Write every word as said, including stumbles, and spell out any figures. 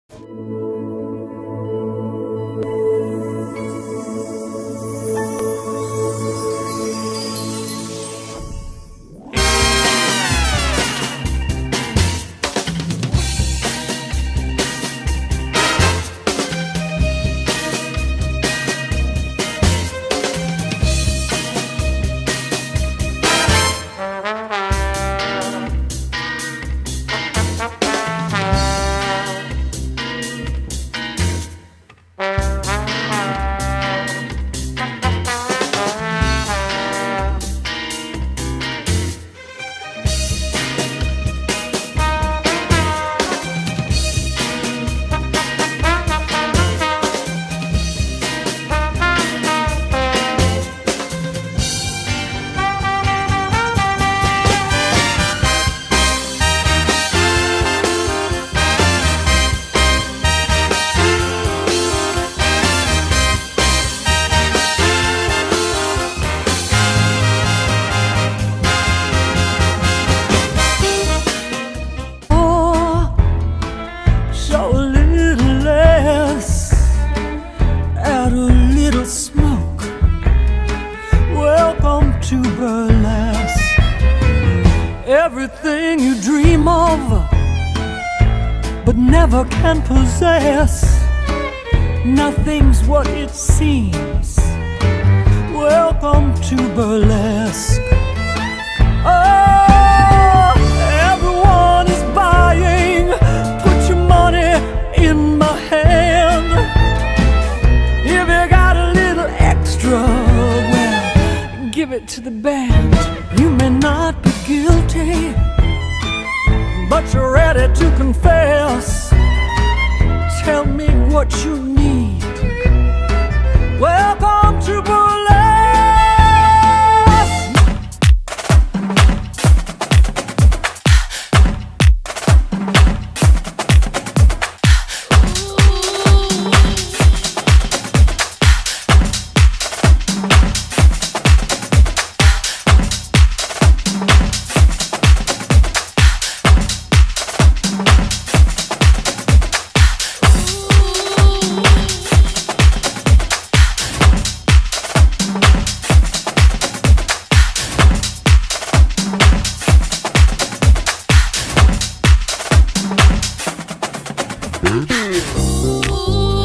To burlesque, everything you dream of but never can possess. Nothing's what it seems. Welcome to burlesque. Oh, everyone is buying. Put your money in my hand. If you got a little extra, give it to the band. You may not be guilty, but you're ready to confess. Tell me what you need. Welcome to burlesque. Ooh.